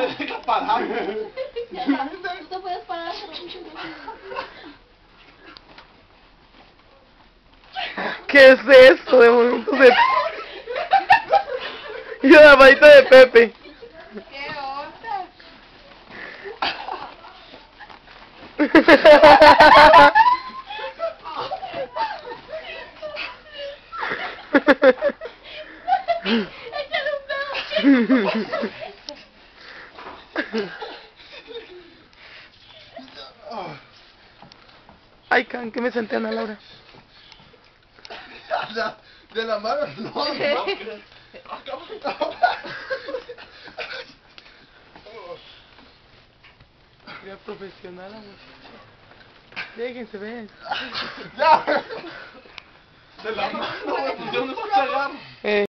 deja parar. Ya está. Tú te puedes parar. ¿Qué es esto de momentos de... Y una varita de Pepe? ¿Qué onda? Échale un pedo. Ay, can, que me senté Ana Laura. De la mano, no. Mira, profesional la muchacha. Déjense ver. Ya. De la mano, güey, pues yo no sé agarrar.